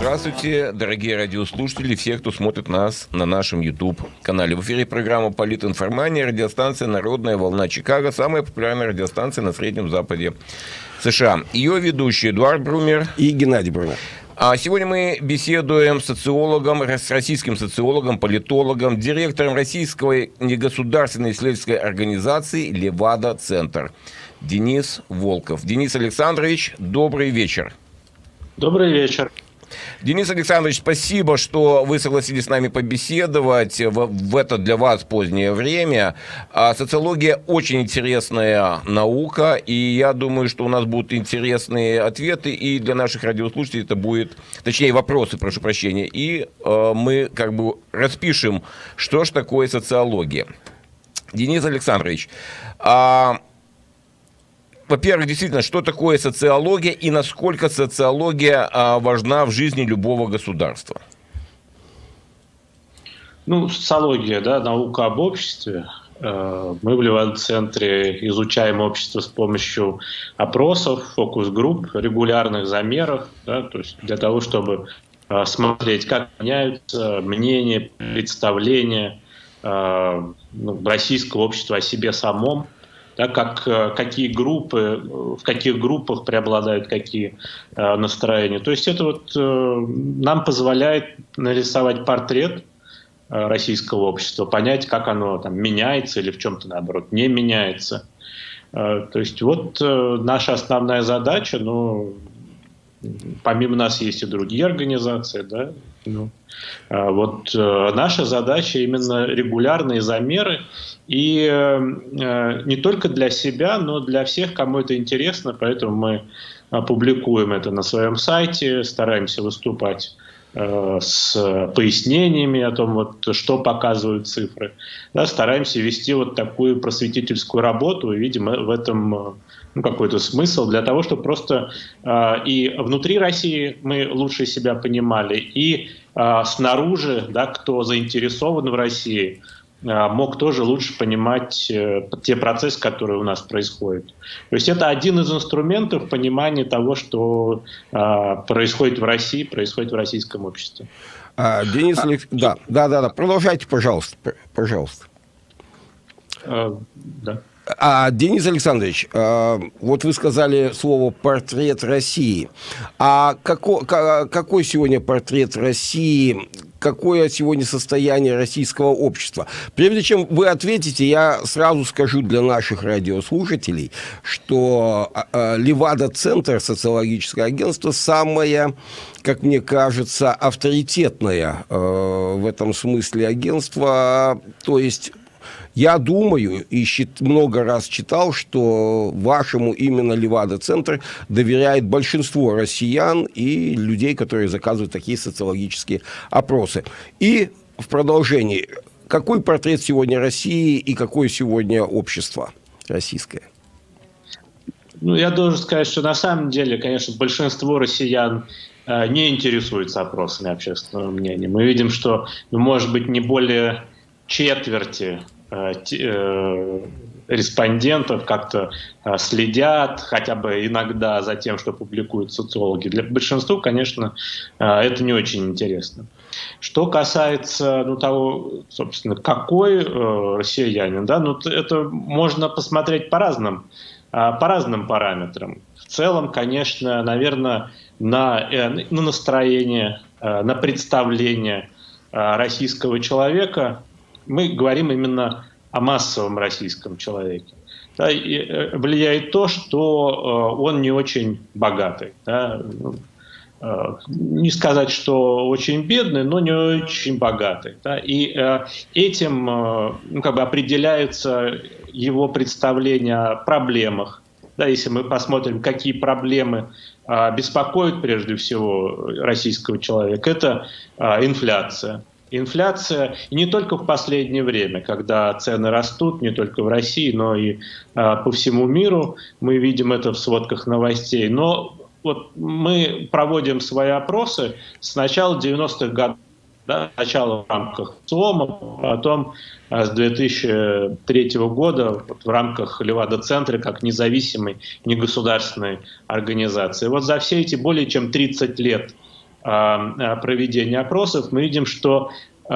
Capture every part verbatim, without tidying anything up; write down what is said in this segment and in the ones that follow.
Здравствуйте, дорогие радиослушатели, все, кто смотрит нас на нашем YouTube-канале. В эфире программа «Политинформания», радиостанция «Народная волна Чикаго», самая популярная радиостанция на Среднем Западе США. Ее ведущие Эдуард Брумер и Геннадий Брумер. А сегодня мы беседуем с социологом, с российским социологом, политологом, директором российской негосударственной исследовательской организации «Левада-Центр» Денис Волков. Денис Александрович, добрый вечер. Добрый вечер. Денис Александрович, спасибо, что вы согласились с нами побеседовать в, в это для вас позднее время. А социология очень интересная наука, и я думаю, что у нас будут интересные ответы, и для наших радиослушателей это будет, точнее, вопросы, прошу прощения, и э, мы как бы распишем, что ж такое социология. Денис Александрович, а... во-первых, действительно, что такое социология и насколько социология а, важна в жизни любого государства? Ну, социология, да, наука об обществе. Мы в Левада-центре изучаем общество с помощью опросов, фокус-групп, регулярных замеров, да, то есть для того, чтобы смотреть, как меняются мнения, представления ну, российского общества о себе самом. Да, как, какие группы, в каких группах преобладают какие э, настроения. То есть это вот э, нам позволяет нарисовать портрет э, российского общества, понять, как оно там меняется или в чем-то, наоборот, не меняется. Э, то есть вот э, наша основная задача, ну, помимо нас есть и другие организации, да, ну, э, вот э, наша задача именно регулярные замеры, и э, не только для себя, но для всех, кому это интересно, поэтому мы э, публикуем это на своем сайте, стараемся выступать э, с пояснениями о том, вот, что показывают цифры, да, стараемся вести вот такую просветительскую работу, и видим в этом ну, какой-то смысл для того, чтобы просто э, и внутри России мы лучше себя понимали, и э, снаружи, да, кто заинтересован в России, мог тоже лучше понимать э, те процессы, которые у нас происходят. То есть это один из инструментов понимания того, что э, происходит в России, происходит в российском обществе. А, Денис Александрович, да, да, да, да, продолжайте, пожалуйста, пожалуйста. Э, да. А, Денис Александрович, а, вот вы сказали слово «портрет России». А какой, какой сегодня портрет России, какое сегодня состояние российского общества? Прежде чем вы ответите, я сразу скажу для наших радиослушателей, что Левада-Центр, социологическое агентство, самое, как мне кажется, авторитетное в этом смысле агентство, то есть... Я думаю, и много раз читал, что вашему именно Левада-центр доверяет большинство россиян и людей, которые заказывают такие социологические опросы. И в продолжении, какой портрет сегодня России и какое сегодня общество российское? Ну, я должен сказать, что на самом деле, конечно, большинство россиян э, не интересуется опросами общественного мнения. Мы видим, что, ну, может быть, не более четверти респондентов как-то следят хотя бы иногда за тем, что публикуют социологи. Для большинства, конечно, это не очень интересно. Что касается ну, того, собственно, какой э, россиянин, да, ну, это можно посмотреть по разным, э, по разным параметрам. В целом, конечно, наверное, на, э, на настроение, э, на представление э, российского человека мы говорим именно о массовом российском человеке. Да, и влияет то, что э, он не очень богатый. Да, э, не сказать, что очень бедный, но не очень богатый. Да, и э, этим э, ну, как бы определяется его представление о проблемах. Да, если мы посмотрим, какие проблемы э, беспокоят прежде всего российского человека, это э, инфляция. Инфляция, и не только в последнее время, когда цены растут, не только в России, но и а, по всему миру, мы видим это в сводках новостей. Но вот мы проводим свои опросы с начала девяностых годов, да, сначала в рамках ЦИОМа, потом а, с две тысячи третьего года вот, в рамках Левада-центра как независимой негосударственной организации. Вот за все эти более чем тридцать лет проведения опросов, мы видим, что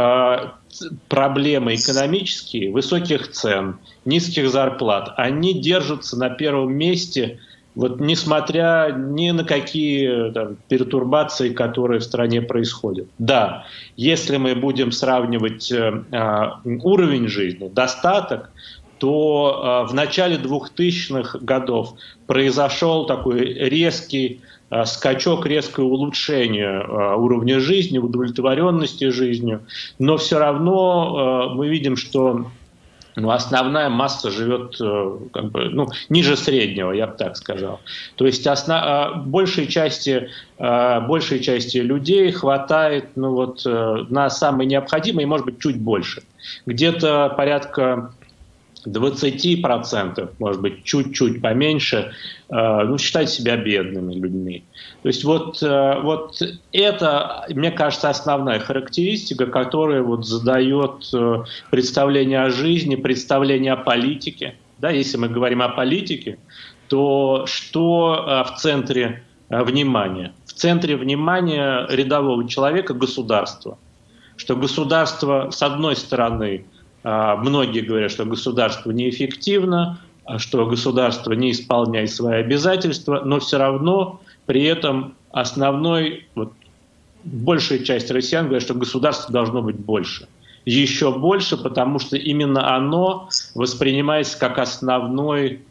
проблемы экономические, высоких цен, низких зарплат, они держатся на первом месте, вот несмотря ни на какие там пертурбации, которые в стране происходят. Да, если мы будем сравнивать э, уровень жизни, достаток, то э, в начале двухтысячных годов произошел такой резкий э, скачок, резкое улучшение э, уровня жизни, удовлетворенности жизнью, но все равно э, мы видим, что ну, основная масса живет э, как бы, ну, ниже среднего, я бы так сказал. То есть основ... большей, части, э, большей части людей хватает ну, вот, э, на самое необходимое, и, может быть, чуть больше. Где-то порядка двадцать процентов, может быть, чуть-чуть поменьше, э, ну, считают себя бедными людьми. То есть вот, э, вот это, мне кажется, основная характеристика, которая вот задает э, представление о жизни, представление о политике. Да, если мы говорим о политике, то что э, в центре э, внимания? В центре внимания рядового человека государство. Что государство, с одной стороны, многие говорят, что государство неэффективно, что государство не исполняет свои обязательства, но все равно при этом основной, вот, большая часть россиян говорят, что государство должно быть больше. Еще больше, потому что именно оно воспринимается как основной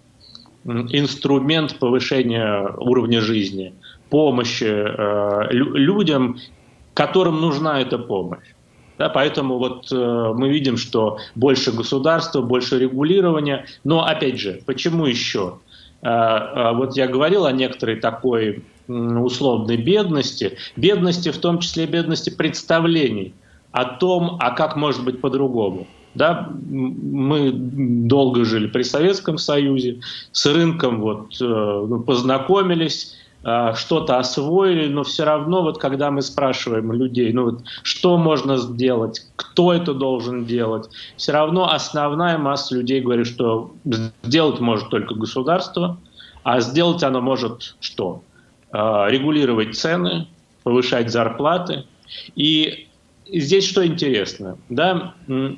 инструмент повышения уровня жизни, помощи э, людям, которым нужна эта помощь. Да, поэтому вот э, мы видим, что больше государства, больше регулирования. Но опять же, почему еще? Э, э, вот я говорил о некоторой такой э, условной бедности. Бедности, в том числе бедности представлений о том, а как может быть по-другому. Да, мы долго жили при Советском Союзе, с рынком вот, э, познакомились, что-то освоили, но все равно, вот, когда мы спрашиваем людей, ну, вот, что можно сделать, кто это должен делать, все равно основная масса людей говорит, что сделать может только государство, а сделать оно может что? Регулировать цены, повышать зарплаты. И здесь что интересно, да,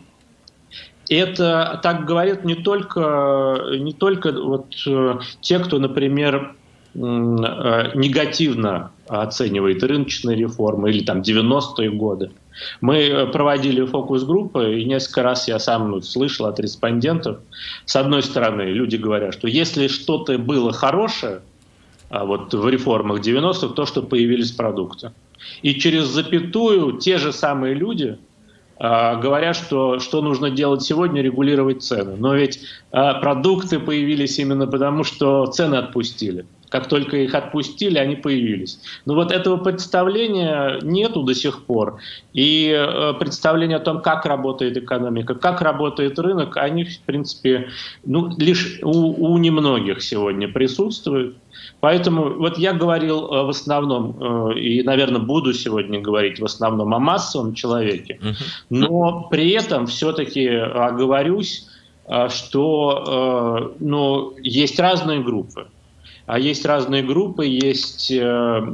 это так говорят не только, не только вот, те, кто, например, негативно оценивает рыночные реформы или там девяностые годы. Мы проводили фокус-группы, и несколько раз я сам ну, слышал от респондентов. С одной стороны, люди говорят, что если что-то было хорошее вот, в реформах девяностых, то, что появились продукты. И через запятую те же самые люди говорят, что, что нужно делать сегодня, регулировать цены. Но ведь продукты появились именно потому, что цены отпустили. Как только их отпустили, они появились. Но вот этого представления нету до сих пор. И э, представление о том, как работает экономика, как работает рынок, они, в принципе, ну, лишь у, у немногих сегодня присутствуют. Поэтому вот я говорил э, в основном, э, и, наверное, буду сегодня говорить в основном о массовом человеке, но при этом все-таки оговорюсь, э, что э, ну, есть разные группы. А есть разные группы, есть э,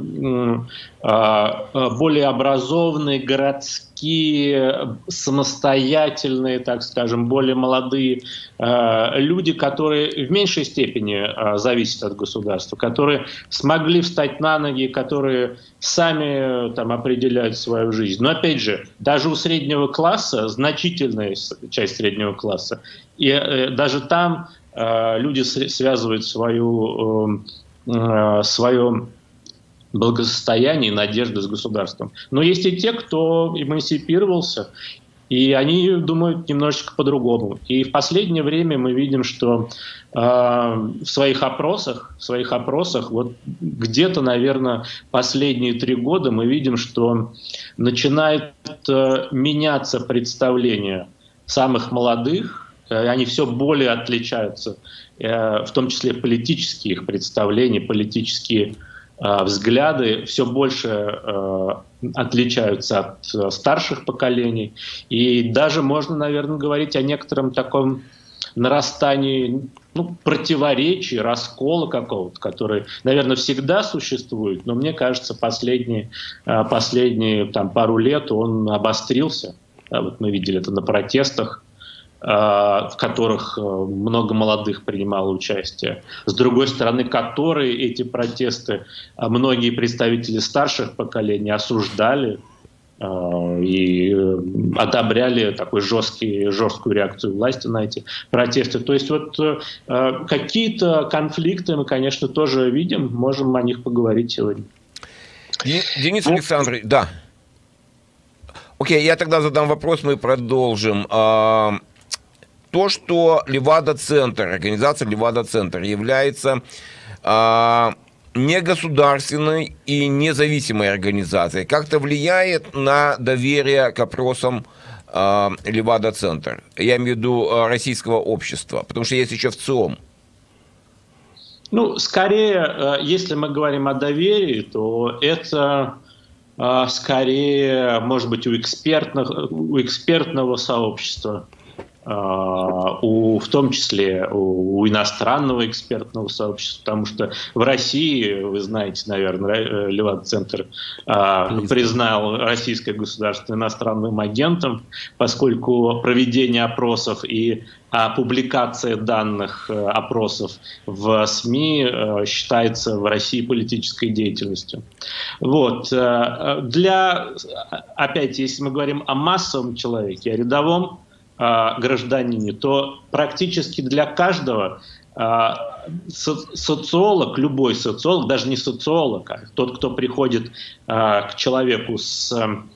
э, более образованные, городские, самостоятельные, так скажем, более молодые э, люди, которые в меньшей степени э, зависят от государства, которые смогли встать на ноги, которые сами там, определяют свою жизнь. Но опять же, даже у среднего класса, значительная часть среднего класса, и э, даже там люди связывают свою, свое благосостояние и надежды с государством. Но есть и те, кто эмансипировался, и они думают немножечко по-другому. И в последнее время мы видим, что э, в своих опросах, в своих опросах вот где-то, наверное, последние три года мы видим, что начинает э, меняться представление самых молодых. Они все более отличаются, в том числе политические их представления, политические взгляды все больше отличаются от старших поколений. И даже можно, наверное, говорить о некотором таком нарастании ну, противоречий, раскола какого-то, который, наверное, всегда существует, но мне кажется, последние, последние там, пару лет он обострился. Да, вот мы видели это на протестах, в которых много молодых принимало участие. С другой стороны, которые эти протесты многие представители старших поколений осуждали и одобряли такой жесткий, жесткую реакцию власти на эти протесты. То есть вот какие-то конфликты мы, конечно, тоже видим, можем о них поговорить сегодня. Денис Александрович, да. Окей, я тогда задам вопрос, мы продолжим. То, что Левада-центр, организация Левада-центр является негосударственной и независимой организацией, как-то влияет на доверие к опросам Левада-центр? Я имею в виду российского общества, потому что есть еще ВЦИОМ. Ну, скорее, если мы говорим о доверии, то это скорее, может быть, у экспертных, у экспертного сообщества, у, в том числе у, у иностранного экспертного сообщества, потому что в России, вы знаете, наверное, Левада-центр а, признал российское государство иностранным агентом, поскольку проведение опросов и а, публикация данных а, опросов в СМИ а, считается в России политической деятельностью. Вот. А, для, опять, если мы говорим о массовом человеке, о рядовом гражданине, то практически для каждого социолог, любой социолог, даже не социолог, а тот, кто приходит к человеку с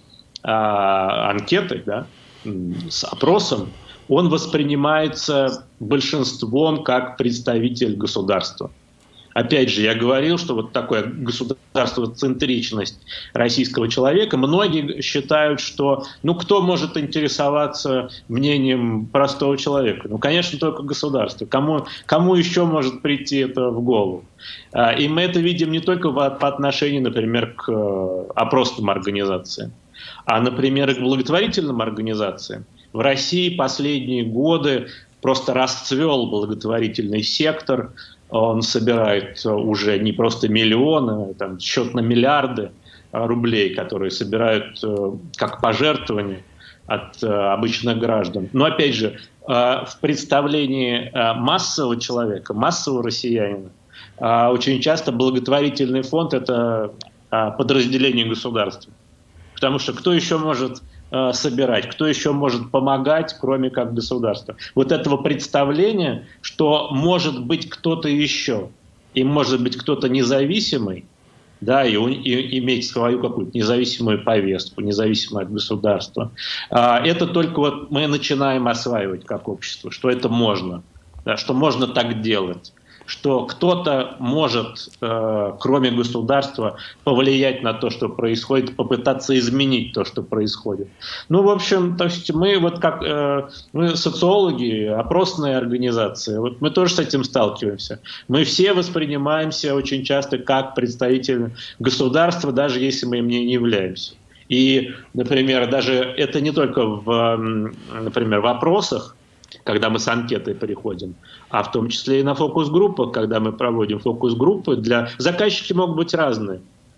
анкетой, да, с опросом, он воспринимается большинством как представитель государства. Опять же, я говорил, что вот такая государствоцентричность российского человека, многие считают, что ну кто может интересоваться мнением простого человека? Ну, конечно, только государство. Кому, кому еще может прийти это в голову? И мы это видим не только по отношению, например, к опросным организациям, а, например, и к благотворительным организациям. В России последние годы просто расцвел благотворительный сектор. Он собирает уже не просто миллионы, там, счет на миллиарды рублей, которые собирают как пожертвования от обычных граждан. Но опять же, в представлении массового человека, массового россиянина, очень часто благотворительный фонд – это подразделение государства. Потому что кто еще может собирать, кто еще может помогать, кроме как государства. Вот этого представления, что может быть кто-то еще, и может быть кто-то независимый, да, и, и иметь свою какую-то независимую повестку, независимую от государства, это только вот мы начинаем осваивать как общество, что это можно, да, что можно так делать, что кто-то может, э, кроме государства, повлиять на то, что происходит, попытаться изменить то, что происходит. Ну, в общем, то есть мы вот как э, мы социологи, опросные организации, вот мы тоже с этим сталкиваемся. Мы все воспринимаемся очень часто как представители государства, даже если мы им не являемся. И, например, даже это не только в, например, в опросах, когда мы с анкетой переходим, а в том числе и на фокус-группах, когда мы проводим фокус-группы. Для... Заказчики могут быть разные.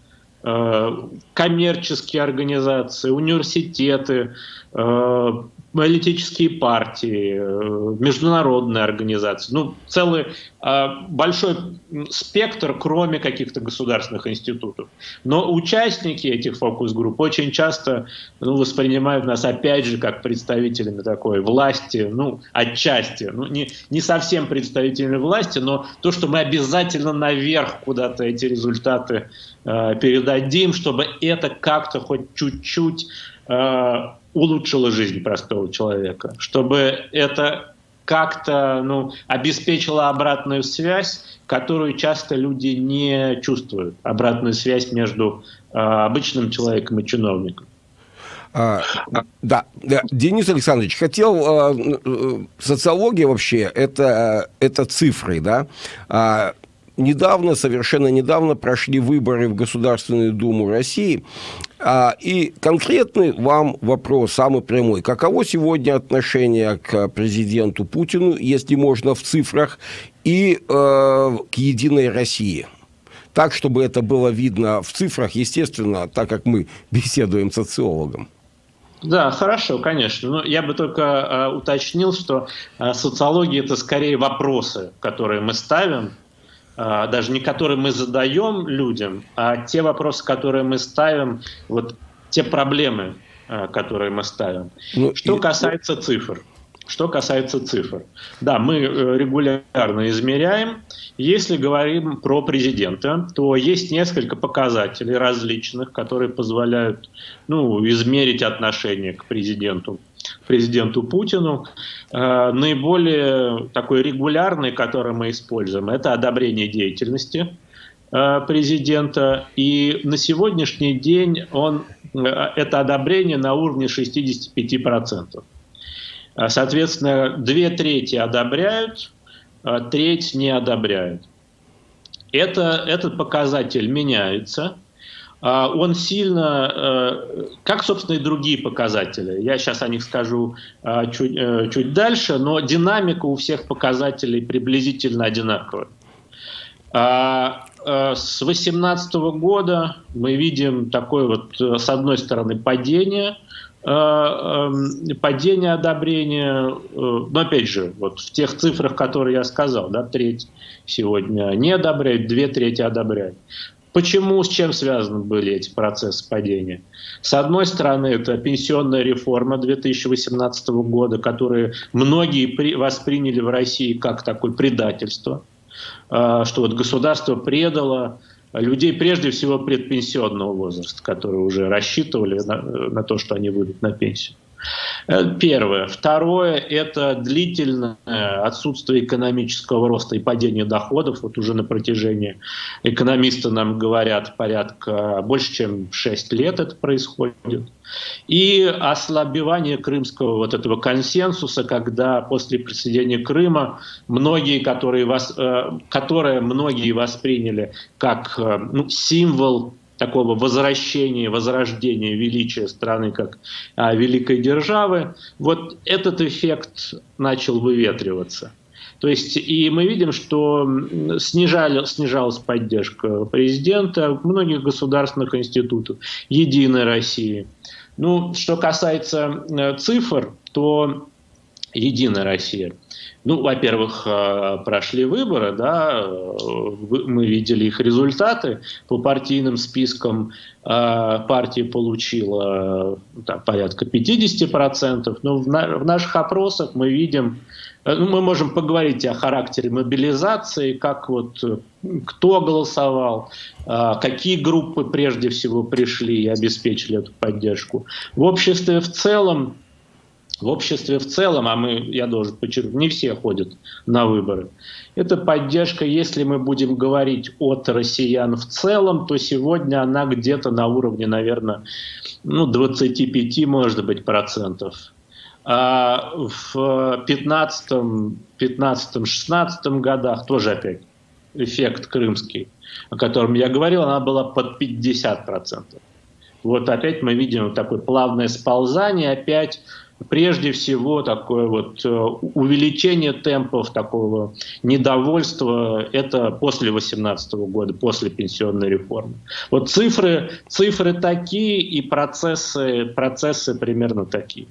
Коммерческие организации, университеты, политические партии, международные организации. Ну, целый большой спектр, кроме каких-то государственных институтов. Но участники этих фокус-групп очень часто ну, воспринимают нас, опять же, как представителями такой власти, ну, отчасти. Ну, не, не совсем представителями власти, но то, что мы обязательно наверх куда-то эти результаты э, передадим, чтобы это как-то хоть чуть-чуть э, улучшило жизнь простого человека, чтобы это как-то ну, обеспечило обратную связь, которую часто люди не чувствуют, обратную связь между э, обычным человеком и чиновником. А, да, да, Денис Александрович, хотел, э, социология вообще, это, это цифры, да, а, недавно, совершенно недавно прошли выборы в Государственную Думу России, И конкретный вам вопрос, самый прямой. Каково сегодня отношение к президенту Путину, если можно в цифрах, и э, к «Единой России»? Так, чтобы это было видно в цифрах, естественно, так как мы беседуем с социологом. Да, хорошо, конечно. Но я бы только э, уточнил, что э, социология – это скорее вопросы, которые мы ставим, э, даже не которые мы задаем людям, а те вопросы, которые мы ставим, вот те проблемы, э, которые мы ставим. Ну, что и... касается цифр. Что касается цифр. Да, мы регулярно измеряем. Если говорим про президента, то есть несколько показателей различных, которые позволяют, ну, измерить отношение к президенту, президенту Путину. Э, наиболее такой регулярный, который мы используем, это одобрение деятельности э, президента. И на сегодняшний день он, э, это одобрение на уровне шестидесяти пяти процентов. Соответственно, две трети одобряют, треть не одобряют. Это, этот показатель меняется. Он сильно, как, собственно, и другие показатели. Я сейчас о них скажу чуть, чуть дальше, но динамика у всех показателей приблизительно одинаковая. С две тысячи восемнадцатого года мы видим такое вот, с одной стороны, падение, падение одобрения, но опять же, вот в тех цифрах, которые я сказал, да, треть сегодня не одобряют, две трети одобряют. Почему, с чем связаны были эти процессы падения? С одной стороны, это пенсионная реформа две тысячи восемнадцатого года, которую многие восприняли в России как такое предательство, что вот государство предало людей, прежде всего, предпенсионного возраста, которые уже рассчитывали на, на то, что они выйдут на пенсию. Первое. Второе – это длительное отсутствие экономического роста и падение доходов. Вот уже на протяжении, экономисты нам говорят, порядка больше, чем шесть лет это происходит. И ослабевание крымского вот этого консенсуса, когда после присоединения Крыма многие, которые, вос, которые многие восприняли как, ну, символ такого возвращения, возрождения величия страны как а, великой державы, вот этот эффект начал выветриваться. То есть и мы видим, что снижали, снижалась поддержка президента, многих государственных институтов, «Единой России». Ну, что касается э, цифр, то «Единая Россия». Ну, во-первых, прошли выборы, да, мы видели их результаты. По партийным спискам партия получила там, порядка пятьдесят процентов. Но в, на, в наших опросах мы видим, ну, мы можем поговорить о характере мобилизации, как вот, кто голосовал, какие группы прежде всего пришли и обеспечили эту поддержку. В обществе в целом, В обществе в целом, а мы, я должен подчеркнуть, не все ходят на выборы. Это поддержка, если мы будем говорить от россиян в целом, то сегодня она где-то на уровне, наверное, ну, двадцати пяти, может быть, процентов. А в пятнадцатом, пятнадцатом, шестнадцатом годах тоже опять эффект крымский, о котором я говорил, она была под пятьдесят процентов. Вот опять мы видим такое плавное сползание, опять прежде всего такое вот увеличение темпов такого недовольства, это после две тысячи восемнадцатого года, после пенсионной реформы. Вот цифры, цифры такие и процессы, процессы примерно такие.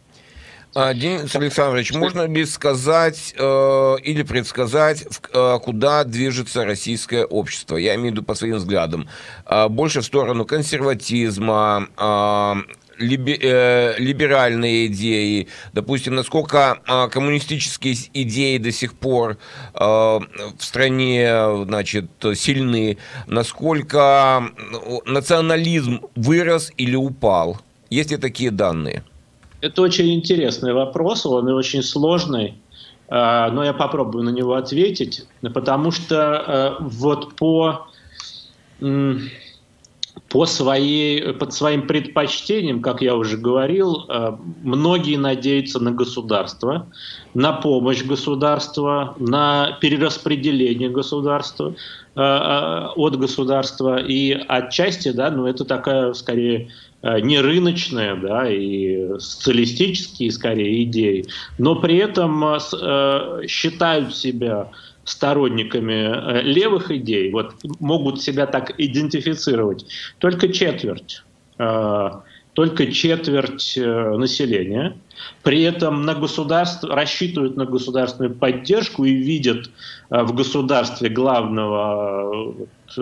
Денис Александрович, можно ли сказать э, или предсказать, э, куда движется российское общество? Я имею в виду по своим взглядам. Э, больше в сторону консерватизма, э, либи, э, либеральные идеи, допустим, насколько э, коммунистические идеи до сих пор э, в стране, значит, сильны, насколько национализм вырос или упал? Есть ли такие данные? Это очень интересный вопрос, он и очень сложный, но я попробую на него ответить, потому что вот по, по своей, под своим предпочтениям, как я уже говорил, многие надеются на государство, на помощь государства, на перераспределение государства, от государства. И отчасти, да, ну, это такая, скорее, не рыночная, да, и социалистические, скорее, идеи, но при этом считают себя сторонниками левых идей, вот, могут себя так идентифицировать только четверть, только четверть населения. При этом на государство, рассчитывают на государственную поддержку и видят в государстве главного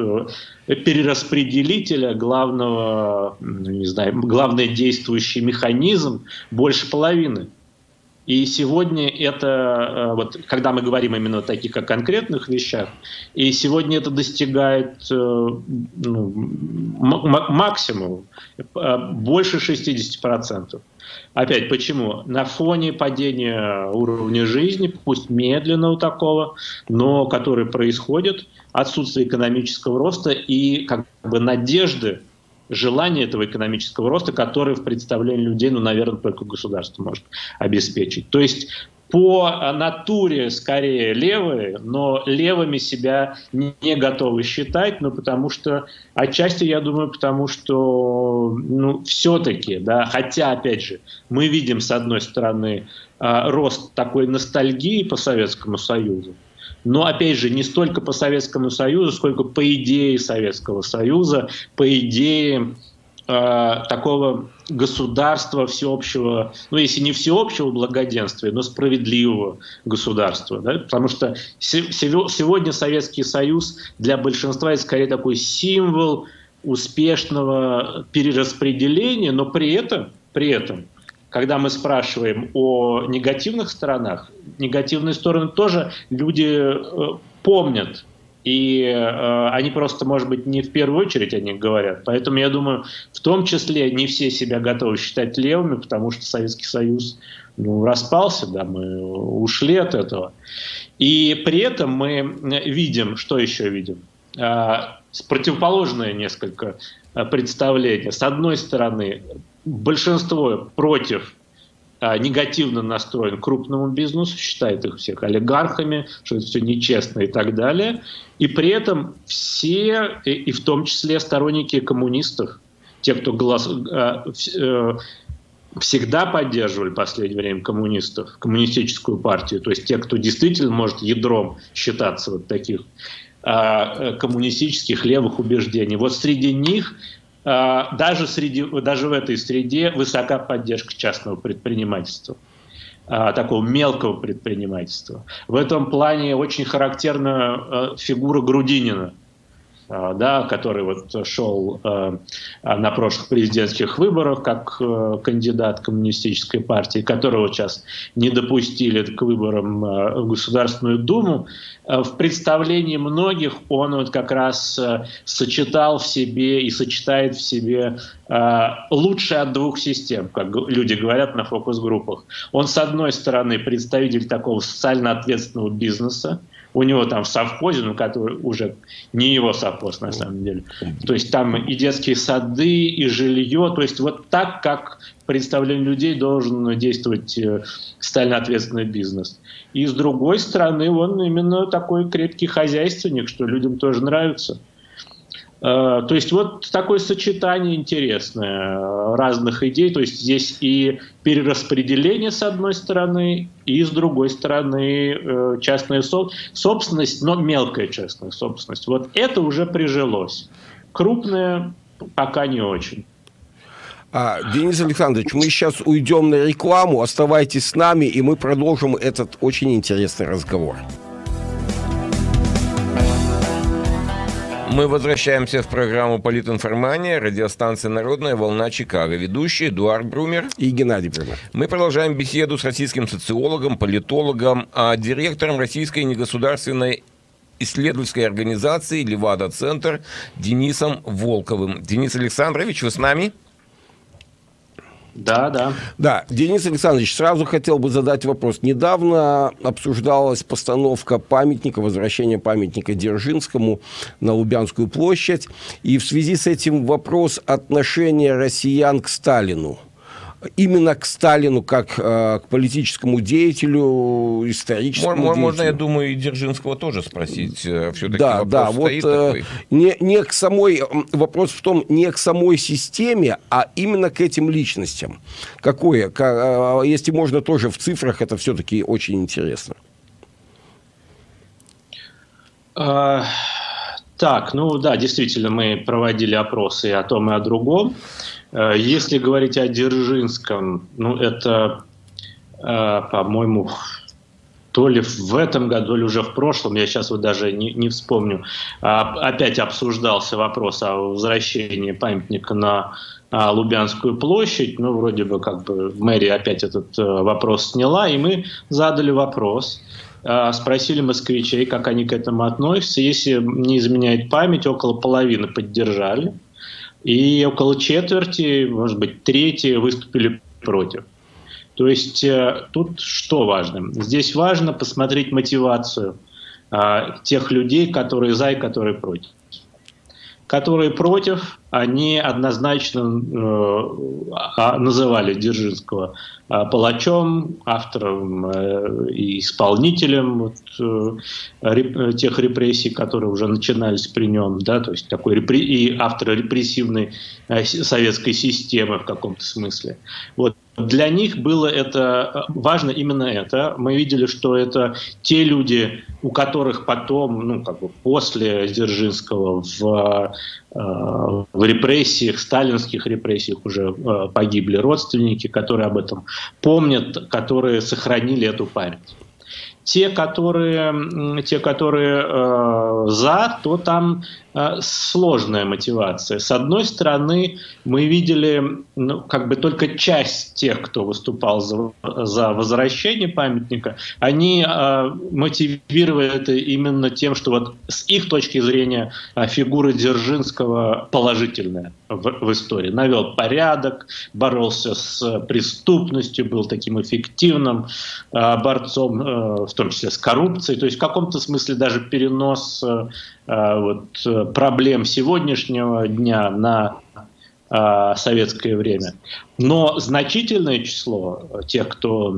перераспределителя, главного, не знаю, главный действующий механизм больше половины. И сегодня это, вот, когда мы говорим именно о таких о конкретных вещах, и сегодня это достигает ну, максимума, больше шестидесяти процентов. Опять, почему? На фоне падения уровня жизни, пусть медленного такого, но который происходит, отсутствие экономического роста и как бы надежды, желание этого экономического роста, который в представлении людей, ну, наверное, только государство может обеспечить. То есть по натуре скорее левые, но левыми себя не готовы считать, ну, потому что, отчасти, я думаю, потому что, ну, все-таки, да, хотя, опять же, мы видим, с одной стороны, рост такой ностальгии по Советскому Союзу, но, опять же, не столько по Советскому Союзу, сколько по идее Советского Союза, по идее э, такого государства всеобщего, ну, если не всеобщего благоденствия, но справедливого государства. Да? Потому что сегодня Советский Союз для большинства это скорее такой символ успешного перераспределения, но при этом, при этом когда мы спрашиваем о негативных сторонах, негативные стороны тоже люди э, помнят. И э, они просто, может быть, не в первую очередь о них говорят. Поэтому, я думаю, в том числе не все себя готовы считать левыми, потому что Советский Союз, ну, распался, да, мы ушли от этого. И при этом мы видим, что еще видим? Э, противоположное несколько представления. С одной стороны, большинство против, а, негативно настроен к крупному бизнесу, считает их всех олигархами, что это все нечестно и так далее. И при этом все, и, и в том числе сторонники коммунистов, те, кто голос, а, э, всегда поддерживали в последнее время коммунистов, коммунистическую партию, то есть те, кто действительно может ядром считаться вот таких а, коммунистических левых убеждений. Вот среди них Даже, среди, даже в этой среде высока поддержка частного предпринимательства, такого мелкого предпринимательства. В этом плане очень характерна фигура Грудинина, да, который вот шел на прошлых президентских выборах как кандидат коммунистической партии, которого сейчас не допустили к выборам в Государственную Думу. В представлении многих он вот как раз сочетал в себе и сочетает в себе лучшее от двух систем, как люди говорят на фокус-группах. Он, с одной стороны, представитель такого социально ответственного бизнеса. У него там в совхозе, ну, который уже не его совхоз на самом деле. То есть там и детские сады, и жилье. То есть вот так, как представление людей должен действовать социально ответственный бизнес. И с другой стороны, он именно такой крепкий хозяйственник, что людям тоже нравится. То есть вот такое сочетание интересное разных идей. То есть здесь и перераспределение с одной стороны, и с другой стороны частная собственность, но мелкая частная собственность. Вот это уже прижилось. Крупная пока не очень. А, Денис Александрович, мы сейчас уйдем на рекламу. Оставайтесь с нами, и мы продолжим этот очень интересный разговор. Мы возвращаемся в программу «Политинформания», радиостанция «Народная волна» Чикаго. Ведущий Эдуард Брумер и Геннадий Брумер. Мы продолжаем беседу с российским социологом, политологом, директором российской негосударственной исследовательской организации «Левада-центр» Денисом Волковым. Денис Александрович, вы с нами? Да, да. Да, Денис Александрович, сразу хотел бы задать вопрос. Недавно обсуждалась постановка памятника, возвращение памятника Дзержинскому на Лубянскую площадь. И в связи с этим вопрос отношения россиян к Сталину. Именно к Сталину, как э, к политическому деятелю, историческому можно, деятелю. Можно, я думаю, и Дзержинского тоже спросить. Все-таки да, вопрос да, стоит вот, такой. Э, не, не к самой, вопрос в том, не к самой системе, а именно к этим личностям. Какое? К, э, если можно тоже в цифрах, это все-таки очень интересно. А, так, ну да, действительно, мы проводили опросы и о том, и о другом. Если говорить о Дзержинском, ну, это, э, по-моему, то ли в этом году, то ли уже в прошлом, я сейчас вот даже не, не вспомню, а, опять обсуждался вопрос о возвращении памятника на а, Лубянскую площадь. Ну, вроде бы как бы мэрия опять этот э, вопрос сняла, и мы задали вопрос. Спросили москвичей, как они к этому относятся. Если не изменяет память, около половины поддержали. И около четверти, может быть, трети выступили против. То есть тут что важно? Здесь важно посмотреть мотивацию а, тех людей, которые за и которые против. Которые против, они однозначно э, называли Дзержинского э, палачом, автором э, и исполнителем вот, э, реп, тех репрессий, которые уже начинались при нем, да, то есть такой репре, и автора репрессивной э, советской системы в каком-то смысле. Вот. Для них было это важно именно это. Мы видели, что это те люди, у которых потом, ну, как бы после Дзержинского в, в репрессиях, сталинских репрессиях уже погибли родственники, которые об этом помнят, которые сохранили эту память. Те, которые, те, которые э, за, то там э, сложная мотивация. С одной стороны, мы видели, ну, как бы только часть тех, кто выступал за, за возвращение памятника, они э, мотивировали это именно тем, что вот с их точки зрения э, фигура Дзержинского положительная в, в истории. Навел порядок, боролся с преступностью, был таким эффективным э, борцом, э, в том числе с коррупцией, то есть в каком-то смысле даже перенос э, вот, проблем сегодняшнего дня на э, советское время. Но значительное число тех, кто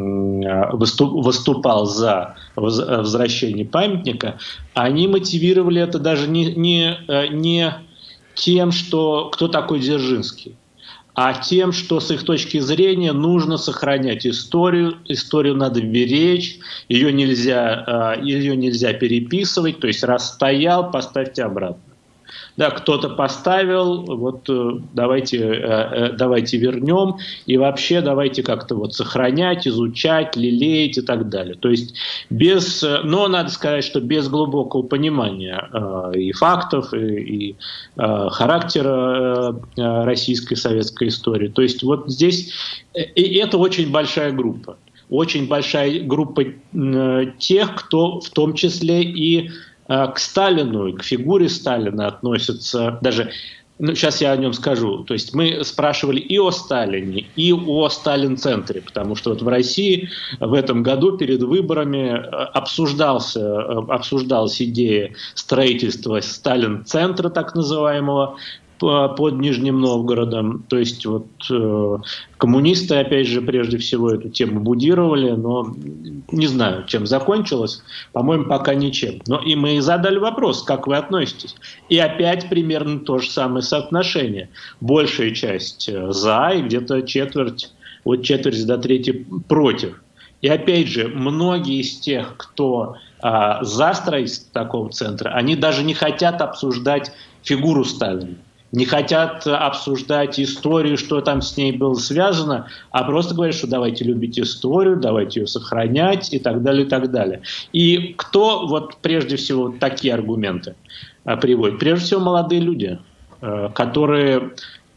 э, выступ, выступал за возвращение памятника, они мотивировали это даже не, не, не тем, что кто такой Дзержинский, а тем, что с их точки зрения нужно сохранять историю, историю надо беречь, ее нельзя, ее нельзя переписывать, то есть раз стоял, поставьте обратно. Да, кто-то поставил, вот давайте, давайте вернем, и вообще давайте как-то вот сохранять, изучать, лелеять и так далее. То есть без, но надо сказать, что без глубокого понимания э, и фактов, и, и э, характера э, российской советской истории. То есть вот здесь, и это очень большая группа. Очень большая группа э, тех, кто в том числе и к Сталину и к фигуре Сталина относятся, даже, ну, сейчас я о нем скажу, то есть мы спрашивали и о Сталине, и о Сталин-центре, потому что вот в России в этом году перед выборами обсуждался, обсуждалась идея строительства Сталин-центра, так называемого, под Нижним Новгородом. То есть вот э, коммунисты, опять же, прежде всего эту тему будировали, но не знаю, чем закончилось. По-моему, пока ничем. Но и мы задали вопрос, как вы относитесь. И опять примерно то же самое соотношение. Большая часть за и где-то четверть, от четверти до трети против. И опять же, многие из тех, кто а, за строительство такого центра, они даже не хотят обсуждать фигуру Сталина. Не хотят обсуждать историю, что там с ней было связано, а просто говорят, что давайте любить историю, давайте ее сохранять и так далее, и так далее. И кто вот прежде всего такие аргументы приводит? Прежде всего молодые люди, которые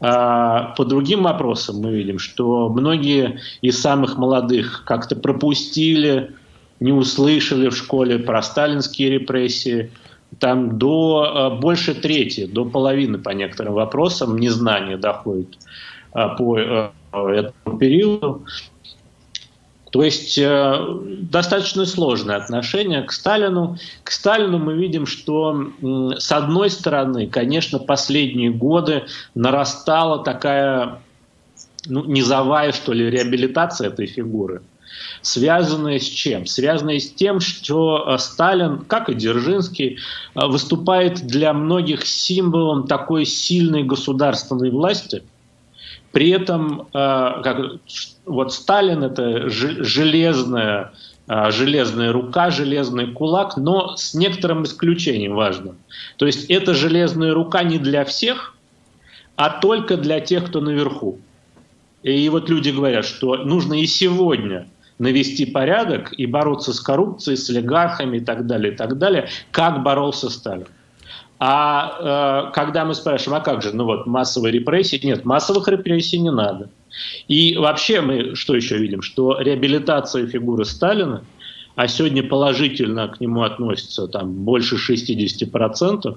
по другим вопросам мы видим, что многие из самых молодых как-то пропустили, не услышали в школе про сталинские репрессии. Там до больше трети, до половины по некоторым вопросам незнание доходит. по этому периоду. То есть э, достаточно сложное отношение к Сталину. К Сталину мы видим, что э, с одной стороны, конечно, последние годы нарастала такая, ну, низовая, что ли, реабилитация этой фигуры, связанная с чем? Связанная с тем, что Сталин, как и Дзержинский, выступает для многих символом такой сильной государственной власти. При этом как, вот Сталин — это железная, железная рука, железный кулак, но с некоторым исключением важным. То есть эта железная рука не для всех, а только для тех, кто наверху. И вот люди говорят, что нужно и сегодня навести порядок и бороться с коррупцией, с олигархами и так далее, и так далее, как боролся Сталин. А э, когда мы спрашиваем, а как же, ну вот массовые репрессии, нет, массовых репрессий не надо. И вообще мы что еще видим, что реабилитация фигуры Сталина, а сегодня положительно к нему относится там больше шестидесяти процентов,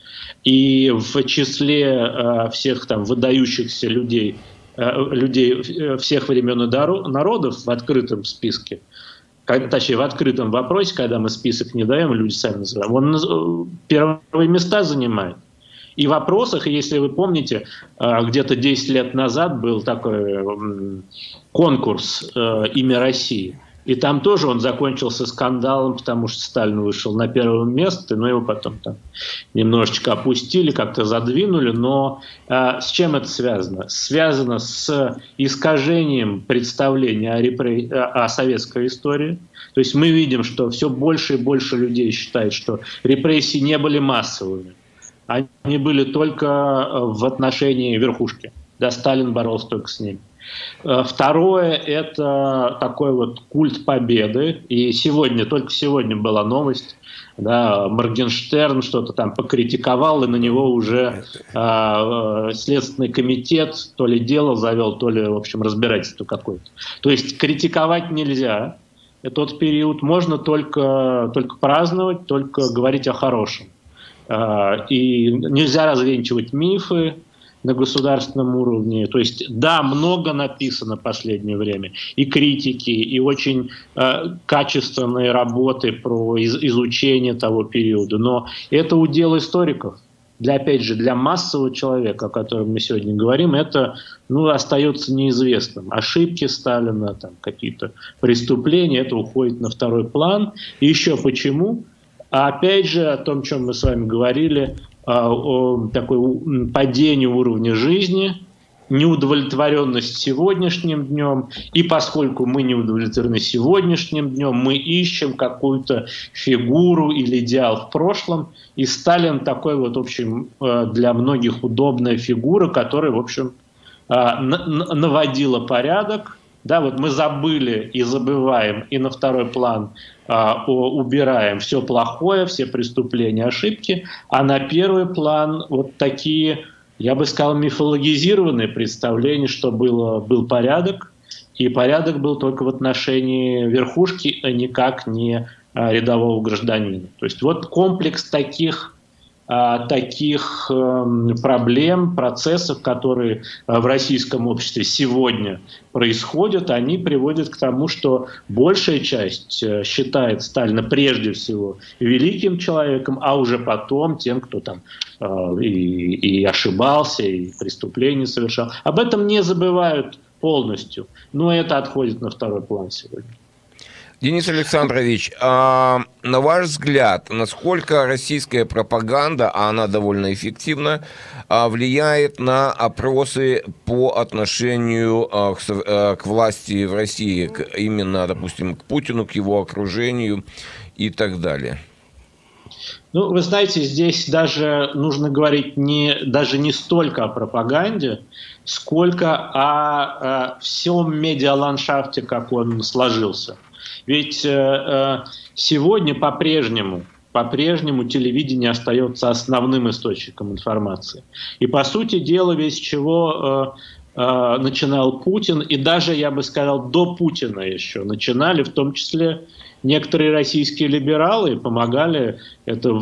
и в числе э, всех там выдающихся людей, э, людей всех времен и народов в открытом списке, точнее, в открытом вопросе, когда мы список не даем, люди сами называют, он первые места занимает. И в вопросах, если вы помните, где-то десять лет назад был такой конкурс «Имя России». И там тоже он закончился скандалом, потому что Сталин вышел на первое место, но его потом там немножечко опустили, как-то задвинули. Но а, с чем это связано? Связано с искажением представления о, репре... о советской истории. То есть мы видим, что все больше и больше людей считают, что репрессии не были массовыми. Они были только в отношении верхушки. Да, Сталин боролся только с ними. Второе — это такой вот культ победы. И сегодня, только сегодня была новость, да, Моргенштерн что-то там покритиковал, и на него уже э, Следственный комитет то ли дело завел, то ли, в общем, разбирательство какое-то. То есть критиковать нельзя. Тот период можно только, только праздновать, только говорить о хорошем. Э, и нельзя развенчивать мифы на государственном уровне. То есть, да, много написано в последнее время, и критики, и очень э, качественные работы про из, изучение того периода, но это удел историков. Для, опять же, для массового человека, о котором мы сегодня говорим, это, ну, остается неизвестным. Ошибки Сталина, там, какие-то преступления, это уходит на второй план. И еще почему? А опять же, о том, о чем мы с вами говорили, о такой падении уровня жизни, неудовлетворенность сегодняшним днем. И поскольку мы не удовлетворены сегодняшним днем, мы ищем какую-то фигуру или идеал в прошлом. И Сталин такой вот, в общем, для многих удобная фигура, которая, в общем, наводила порядок. Да, вот мы забыли и забываем, и на второй план а, убираем все плохое, все преступления, ошибки, а на первый план вот такие, я бы сказал, мифологизированные представления, что было, был порядок, и порядок был только в отношении верхушки, а никак не а, рядового гражданина. То есть вот комплекс таких таких проблем, процессов, которые в российском обществе сегодня происходят, они приводят к тому, что большая часть считает Сталина прежде всего великим человеком, а уже потом тем, кто там и, и ошибался, и преступления совершал. Об этом не забывают полностью, но это отходит на второй план сегодня. Денис Александрович, а на ваш взгляд, насколько российская пропаганда, а она довольно эффективна, влияет на опросы по отношению к, к власти в России, к, именно, допустим, к Путину, к его окружению и так далее? Ну, вы знаете, здесь даже нужно говорить не, даже не столько о пропаганде, сколько о, о всем медиаландшафте, как он сложился. Ведь э, сегодня по-прежнему, по-прежнему телевидение остается основным источником информации. И, по сути дела, весь чего э, начинал Путин, и даже, я бы сказал, до Путина еще начинали, в том числе некоторые российские либералы, помогали это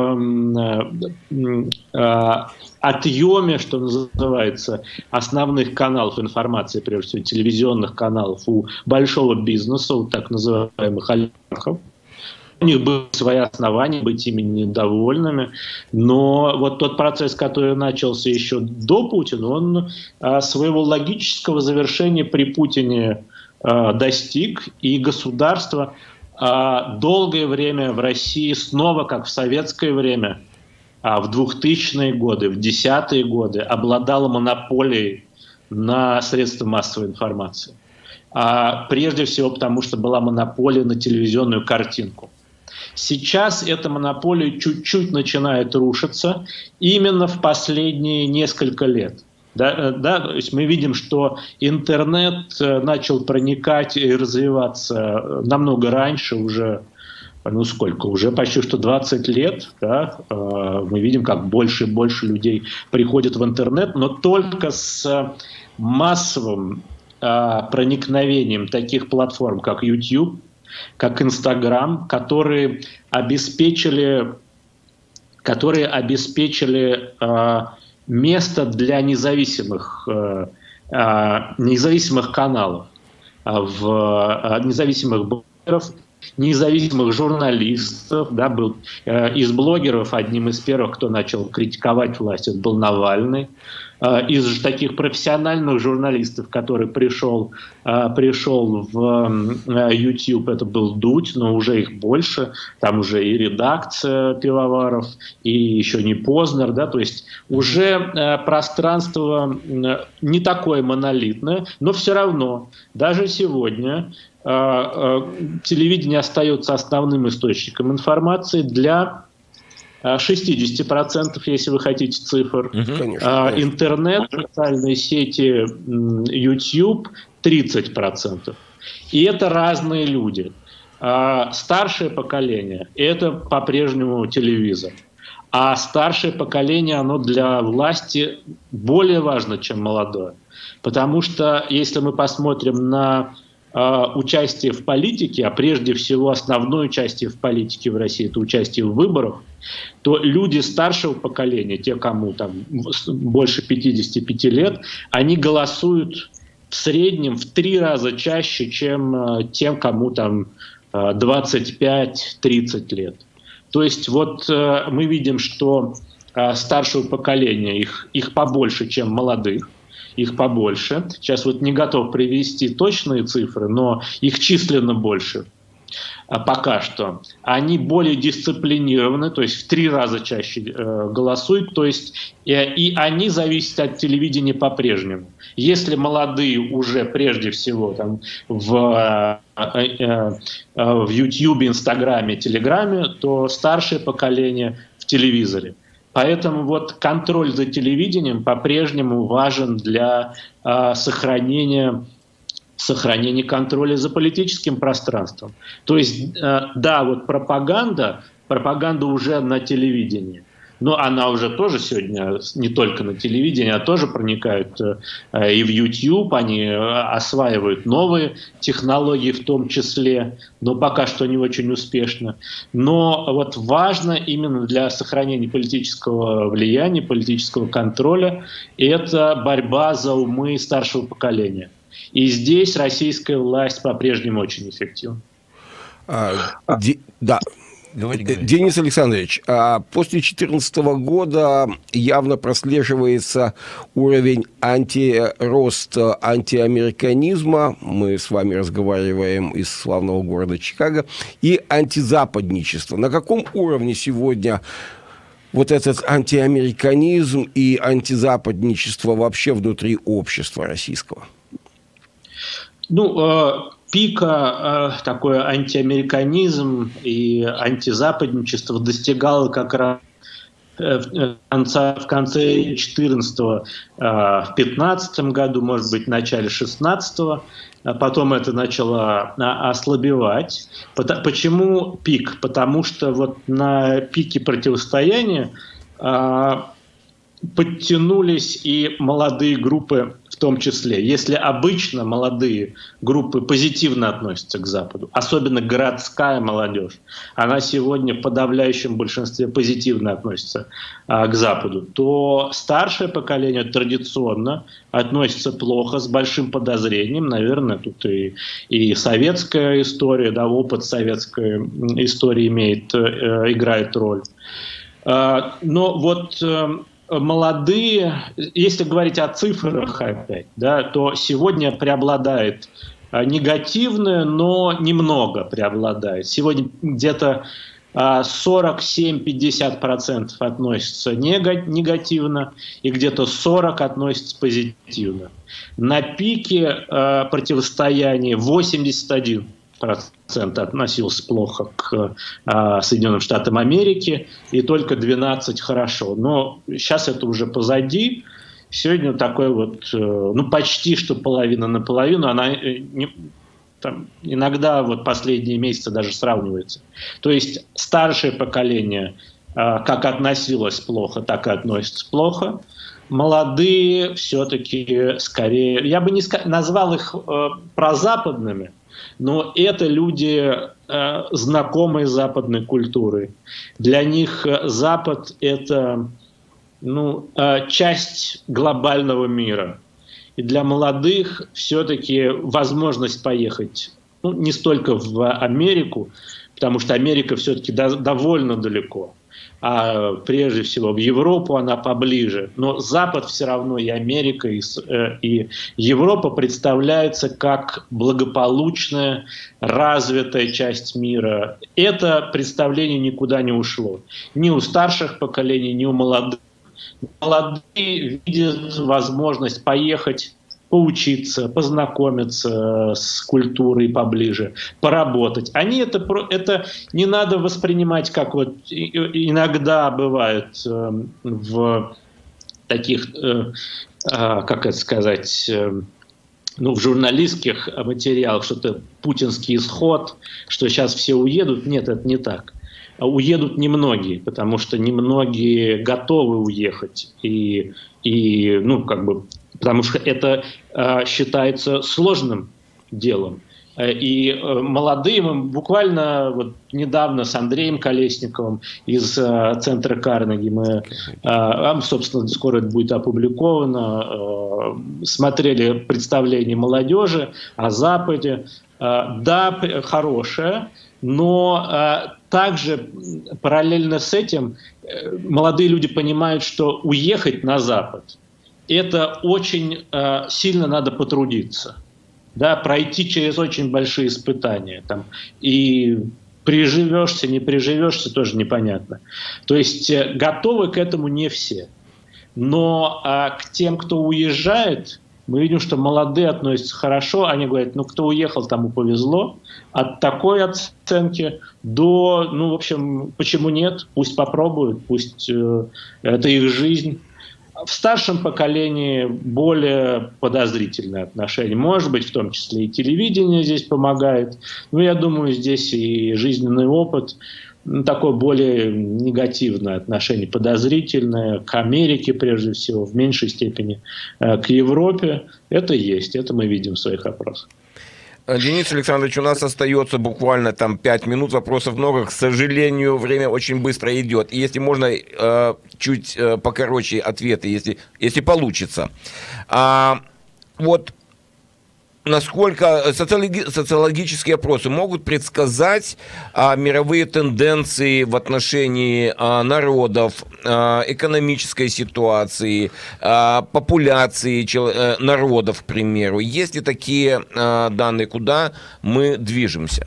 в э, э, отъеме, что называется, основных каналов информации, прежде всего телевизионных каналов, у большого бизнеса, у так называемых олигархов. У них были свои основания быть ими недовольными, но вот тот процесс, который начался еще до Путина, он а, своего логического завершения при Путине а, достиг, и государство а, долгое время в России снова, как в советское время, а в двухтысячные годы, в десятые годы, обладало монополией на средства массовой информации. А, прежде всего потому, что была монополия на телевизионную картинку. Сейчас эта монополия чуть-чуть начинает рушиться именно в последние несколько лет. Да, да, то есть мы видим, что интернет начал проникать и развиваться намного раньше, уже, ну сколько, уже почти что двадцать лет. Да, мы видим, как больше и больше людей приходят в интернет, но только с массовым проникновением таких платформ, как YouTube, как Инстаграм, которые обеспечили, которые обеспечили э, место для независимых, э, э, независимых каналов, э, в, э, независимых блогеров, независимых журналистов. Да, был, э, из блогеров одним из первых, кто начал критиковать власть, это был Навальный. Из таких профессиональных журналистов, который пришел, пришел в YouTube, это был Дудь, но уже их больше, там уже и редакция Пивоваров, и еще не Познер, да, то есть уже пространство не такое монолитное, но все равно, даже сегодня телевидение остается основным источником информации для шестьдесят процентов, если вы хотите цифр. Конечно, интернет, социальные сети, YouTube тридцать процентов. И это разные люди. Старшее поколение – это по-прежнему телевизор. А старшее поколение, оно для власти более важно, чем молодое. Потому что если мы посмотрим на участие в политике, а прежде всего основное участие в политике в России – это участие в выборах, то люди старшего поколения, те, кому там больше пятидесяти пяти лет, они голосуют в среднем в три раза чаще, чем тем, кому там двадцать пять тридцать лет. То есть вот мы видим, что старшего поколения, их, их побольше, чем молодых. Их побольше. Сейчас вот не готов привести точные цифры, но их численно больше пока что. Они более дисциплинированы, то есть в три раза чаще э, голосуют, то есть э, и они зависят от телевидения по-прежнему. Если молодые уже прежде всего там, в, э, э, э, в YouTube, Инстаграме, Телеграме, то старшее поколение в телевизоре. Поэтому вот контроль за телевидением по-прежнему важен для э, сохранения, сохранения контроля за политическим пространством. То есть, э, да, вот пропаганда, пропаганда уже на телевидении, но она уже тоже сегодня не только на телевидении, а тоже проникает э, и в YouTube, они осваивают новые технологии в том числе, но пока что не очень успешно. Но вот важно именно для сохранения политического влияния, политического контроля, это борьба за умы старшего поколения. И здесь российская власть по-прежнему очень эффективна. А, ди, да. Говори, говори. Денис Александрович, после две тысячи четырнадцатого года явно прослеживается уровень антироста антиамериканизма, мы с вами разговариваем из славного города Чикаго, и антизападничество. На каком уровне сегодня вот этот антиамериканизм и антизападничество вообще внутри общества российского? Ну, пика э, такой антиамериканизм и антизападничество достигало как раз э, в, конце, в конце две тысячи четырнадцатого, э, в две тысячи пятнадцатом году, может быть, в начале две тысячи шестнадцатого. Потом это начало ослабевать. Почему пик? Потому что вот на пике противостояния э, подтянулись и молодые группы, в том числе. Если обычно молодые группы позитивно относятся к Западу, особенно городская молодежь, она сегодня в подавляющем большинстве позитивно относится а, к Западу, то старшее поколение традиционно относится плохо, с большим подозрением. Наверное, тут и, и советская история, да, опыт советской истории имеет, э, играет роль. Э, но вот... Э, Молодые, если говорить о цифрах опять, да, то сегодня преобладает негативное, но немного преобладает. Сегодня где-то сорок семь - пятьдесят процентов относятся негативно и где-то сорок процентов относятся позитивно. На пике противостояния восемьдесят один процент относился плохо к а, Соединенным Штатам Америки, и только двенадцать хорошо. Но сейчас это уже позади. Сегодня такой вот, ну, почти что половина на половину, она не, там, иногда вот последние месяцы даже сравнивается. То есть старшее поколение а, как относилось плохо, так и относится плохо. Молодые все-таки скорее, я бы не сказал, назвал их э, прозападными, но это люди, э, знакомые с западной культурой. Для них Запад – это ну, э, часть глобального мира. И для молодых все-таки возможность поехать ну, не столько в Америку, потому что Америка все-таки до, довольно далеко, а прежде всего в Европу она поближе. Но Запад все равно, и Америка, и, э, и Европа представляется как благополучная, развитая часть мира. Это представление никуда не ушло. Ни у старших поколений, ни у молодых. Молодые видят возможность поехать, поучиться, познакомиться с культурой поближе, поработать. Они это, это не надо воспринимать, как вот иногда бывает в таких, как это сказать, ну, в журналистских материалах, что это путинский исход, что сейчас все уедут. Нет, это не так. Уедут немногие, потому что немногие готовы уехать. И, и ну, как бы, потому что это э, считается сложным делом. И э, молодые, мы буквально вот недавно с Андреем Колесниковым из э, центра Карнеги, мы, э, собственно, скоро это будет опубликовано, э, смотрели представление молодежи о Западе. Э, да, хорошее, но э, также параллельно с этим э, молодые люди понимают, что уехать на Запад – это очень э, сильно надо потрудиться, да, пройти через очень большие испытания. Там, и приживешься, не приживешься, тоже непонятно. То есть э, готовы к этому не все. Но э, к тем, кто уезжает, мы видим, что молодые относятся хорошо. Они говорят, ну, кто уехал, тому повезло. От такой оценки до, ну, в общем, почему нет? Пусть попробуют, пусть э, это их жизнь. В старшем поколении более подозрительное отношение. Может быть, в том числе и телевидение здесь помогает. Но я думаю, здесь и жизненный опыт. Такое более негативное отношение, подозрительное к Америке, прежде всего, в меньшей степени к Европе. Это есть, это мы видим в своих опросах. Денис Александрович, у нас остается буквально там пять минут, вопросов много. К сожалению, время очень быстро идет. И если можно, э, чуть э, покороче ответы, если, если получится. А, вот насколько социологи, социологические опросы могут предсказать а, мировые тенденции в отношении а, народов, а, экономической ситуации, а, популяции чел, а, народов, к примеру? Есть ли такие а, данные, куда мы движемся?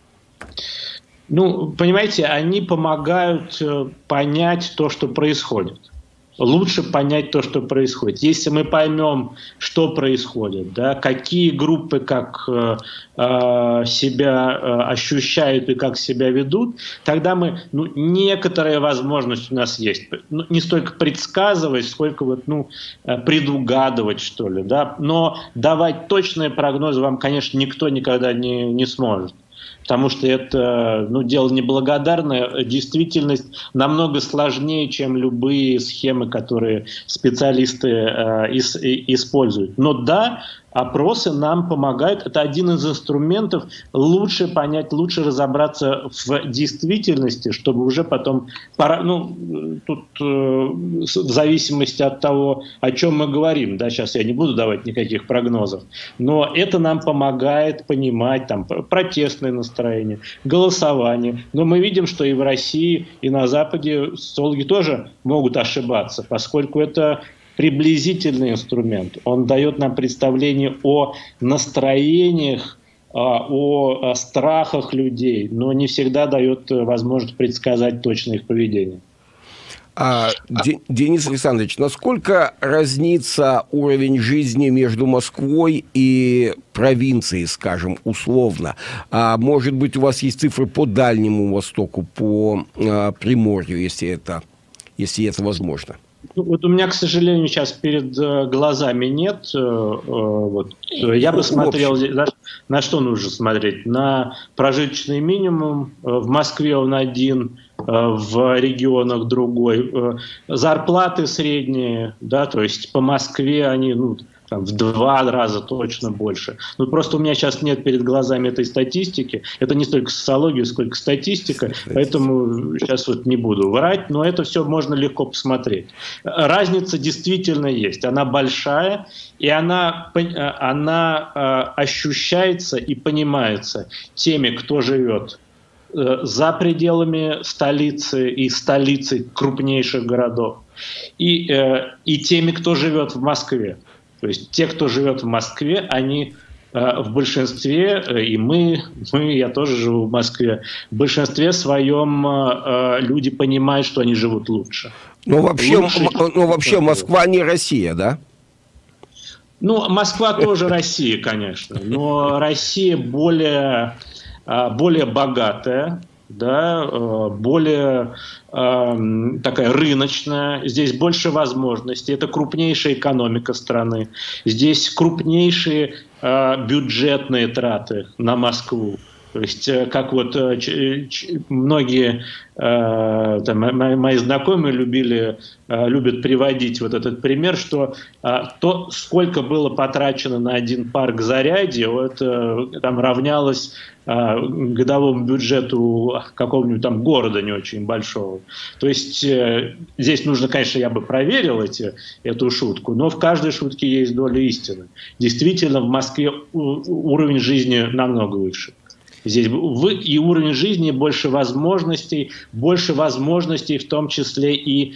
Ну, понимаете, они помогают понять то, что происходит. Лучше понять то, что происходит. Если мы поймем, что происходит, да, какие группы как э, себя э, ощущают и как себя ведут, тогда мы, ну, некоторая возможность у нас есть. Ну, не столько предсказывать, сколько вот, ну, предугадывать, что ли. Да? Но давать точные прогнозы вам, конечно, никто никогда не, не сможет. потому что это, ну, дело неблагодарное. Действительность намного сложнее, чем любые схемы, которые специалисты э, ис, используют. Но да, опросы нам помогают. Это один из инструментов лучше понять, лучше разобраться в действительности, чтобы уже потом, пора, ну, тут э, в зависимости от того, о чем мы говорим, да, сейчас я не буду давать никаких прогнозов, но это нам помогает понимать там протестные настроения, голосование. Но мы видим, что и в России, и на Западе социологи тоже могут ошибаться, поскольку это приблизительный инструмент. Он дает нам представление о настроениях, о страхах людей, но не всегда дает возможность предсказать точно их поведение. А, Денис Александрович, насколько разнится уровень жизни между Москвой и провинцией, скажем, условно? А, может быть, у вас есть цифры по Дальнему Востоку, по а, Приморью, если это, если это возможно? Вот у меня, к сожалению, сейчас перед глазами нет. Вот. Я бы смотрел, на, на что нужно смотреть. На прожиточный минимум. В Москве он один, в регионах другой. Зарплаты средние, да, то есть по Москве они, ну, там, в два раза точно больше. Ну, просто у меня сейчас нет перед глазами этой статистики. Это не столько социология, сколько статистика, статистика. Поэтому сейчас вот не буду врать, но это все можно легко посмотреть. Разница действительно есть. Она большая, и она, она ощущается и понимается теми, кто живет за пределами столицы и столицы крупнейших городов, и, и теми, кто живет в Москве. То есть те, кто живет в Москве, они э, в большинстве, э, и мы, мы, я тоже живу в Москве, в большинстве своем э, люди понимают, что они живут лучше. Но вообще, лучше, но вообще Москва не Россия, да? Ну, Москва тоже Россия, конечно, но Россия более, э, более богатая, да, более э, такая рыночная, здесь больше возможностей, это крупнейшая экономика страны, здесь крупнейшие э, бюджетные траты на Москву. То есть, как вот э, ч, ч, многие э, там, мои, мои знакомые любили, э, любят приводить вот этот пример, что э, то, сколько было потрачено на один парк Зарядье, это там равнялось годовому бюджету какого-нибудь там города не очень большого. То есть э, здесь нужно, конечно, я бы проверил эти, эту шутку, но в каждой шутке есть доля истины. Действительно, в Москве уровень жизни намного выше. Здесь и уровень жизни, больше возможностей, больше возможностей в том числе и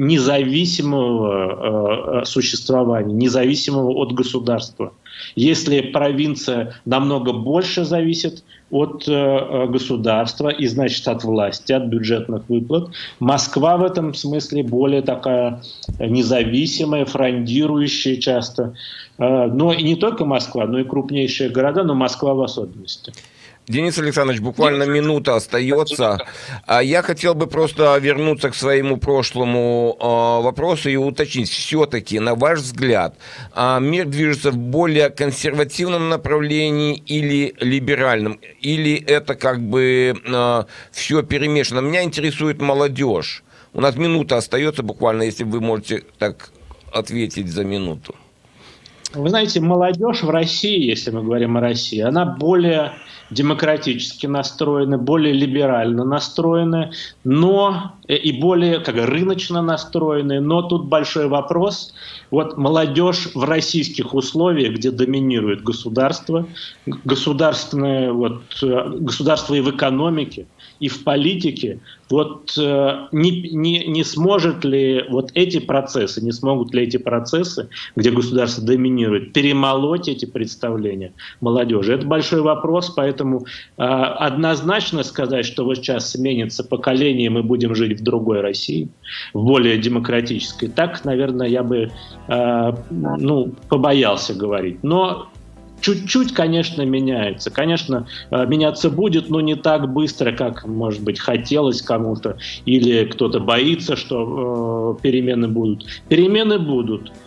независимого э, существования, независимого от государства. Если провинция намного больше зависит от э, государства и, значит, от власти, от бюджетных выплат, Москва в этом смысле более такая независимая, фрондирующая часто. Э, но и не только Москва, но и крупнейшие города, но Москва в особенности. Денис Александрович, буквально минута остается. Я хотел бы просто вернуться к своему прошлому вопросу и уточнить. Все-таки, на ваш взгляд, мир движется в более консервативном направлении или либеральном? Или это как бы все перемешано? Меня интересует молодежь. У нас минута остается буквально, если вы можете так ответить за минуту. Вы знаете, молодежь в России, если мы говорим о России, она более демократически настроены, более либерально настроены, но и более как, рыночно настроены. Но тут большой вопрос. Вот молодежь в российских условиях, где доминирует государство, государственное, вот, государство и в экономике, и в политике, вот не, не, не сможет ли вот эти процессы, не смогут ли эти процессы, где государство доминирует, перемолоть эти представления молодежи? Это большой вопрос, поэтому э, однозначно сказать, что вот сейчас сменится поколение, мы будем жить в другой России, в более демократической, так, наверное, я бы э, ну, побоялся говорить. Но чуть-чуть, конечно, меняется. Конечно, меняться будет, но не так быстро, как, может быть, хотелось кому-то, или кто-то боится, что э, перемены будут. Перемены будут.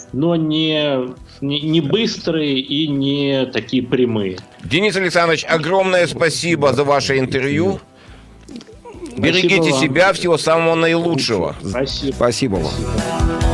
но не, не, не быстрые и не такие прямые. Денис Александрович, огромное спасибо за ваше интервью. Берегите Спасибо себя, всего самого наилучшего. Спасибо. Спасибо вам. Спасибо.